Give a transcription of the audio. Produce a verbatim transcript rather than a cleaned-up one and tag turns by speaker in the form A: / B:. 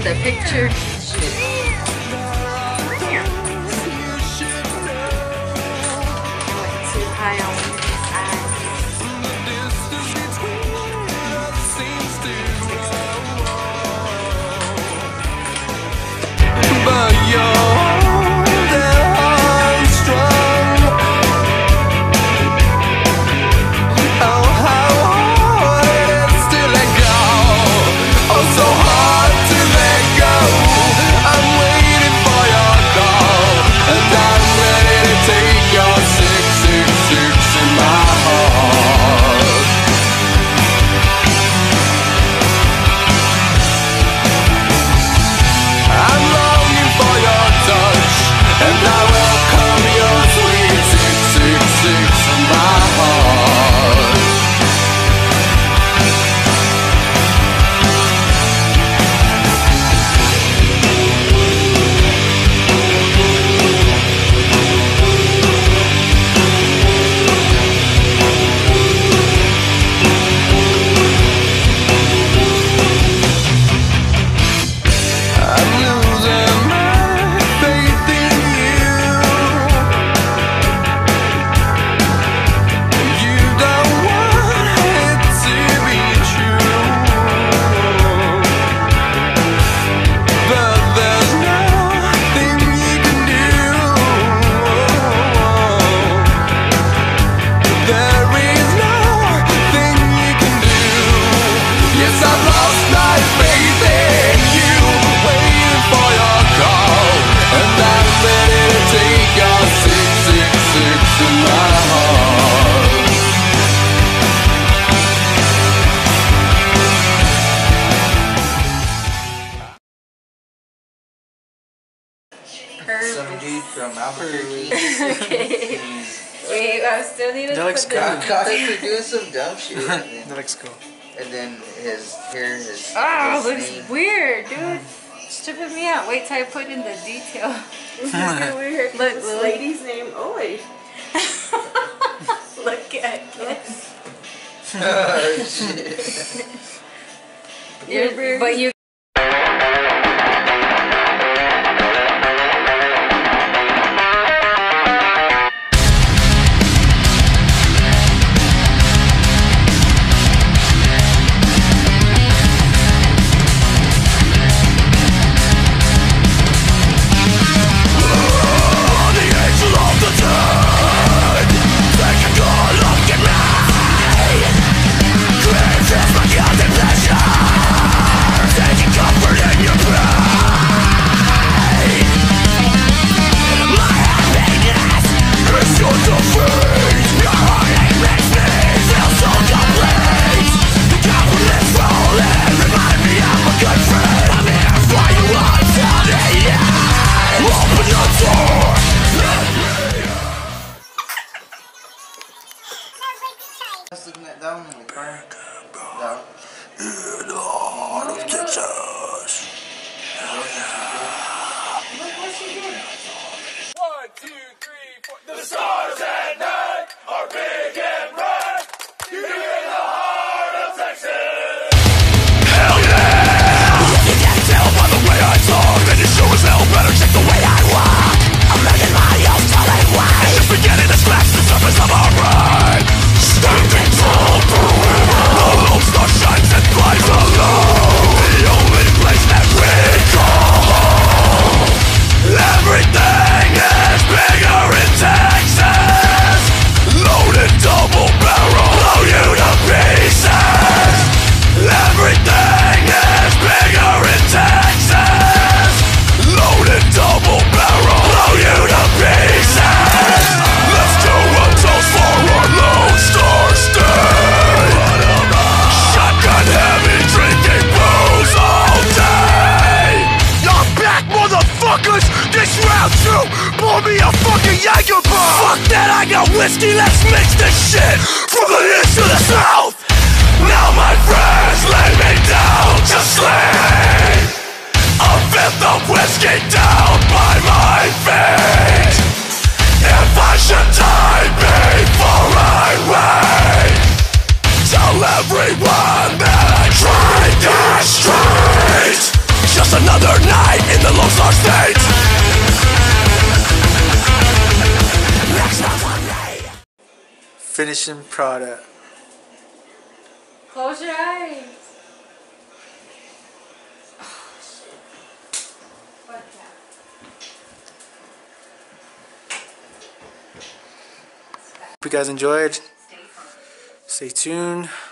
A: in the picture. Too high on his eyes.
B: But you're
C: some dude from Albuquerque.
A: Okay. Wait, I still need to
D: That looks
A: put
D: good.
A: the...
C: Caught him doing some dumb shit. And then,
D: That looks cool.
C: and then his hair, his.
A: Oh,
C: his
A: looks
C: name.
A: weird, dude. Stripping me out. Wait till I put in the detail.
E: Weird.
A: Look,
E: This
A: look.
E: lady's name, Oi.
A: Look at this.
C: Oh, shit.
A: You're, but you.
C: Looking at that one in the car. That one.
B: In the heart of Texas.
A: Look what she did.
B: One, two, three, four. The stars at night are big and bright. You're in the heart of Texas. Hell yeah! You can't tell by the way I talk that you sure as hell better check the way I walk. I'm making my own telling way. Just beginning to scratch the surface of our brain. Standing tall forever. The lone star shines and flies alone. The only place that we call home. Everything is bigger in Texas. Loaded double barrel, blow you to pieces. Everything is bigger in Texas. Loaded double barrel, blow you to pieces. Let's do a toast for our Lone Star State. Shotgun heavy, drinking booze all day. You're back, motherfuckers. This round two, pour me a fucking Jaeger bomb. Fuck that, I got whiskey, let's mix this shit. From the east to the south. Now my friends lay me down to sleep. A fifth of whiskey down by my feet. If I should die before I wait, tell everyone that I tried the street. Just another
D: finishing product.
A: Close your eyes.
D: Hope you guys enjoyed. Stay tuned.